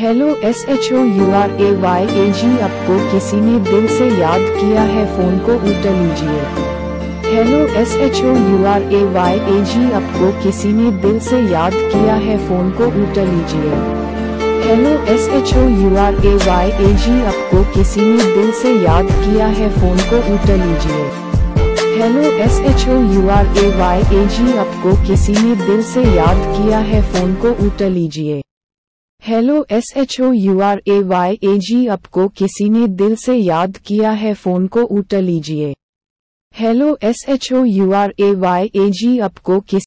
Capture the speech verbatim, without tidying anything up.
Hello S H O U R A Y A ji, आपको किसी ने दिल से याद किया है, फोन को उठा लीजिए। Hello S H O U R A Y A ji, आपको किसी ने दिल से याद किया है, फोन को उठा लीजिए। Hello S H O U R A Y A ji, आपको किसी ने दिल से याद किया है, फोन को उठा लीजिए। Hello S H O U R A Y A ji, आपको किसी ने दिल से याद किया है, फोन को उठा लीजिए। Hello S H O U R A Y A ji, आपको किसी ने दिल से याद किया है, फोन को उठा लीजिए। Hello S H O U R A Y A ji, आपको किस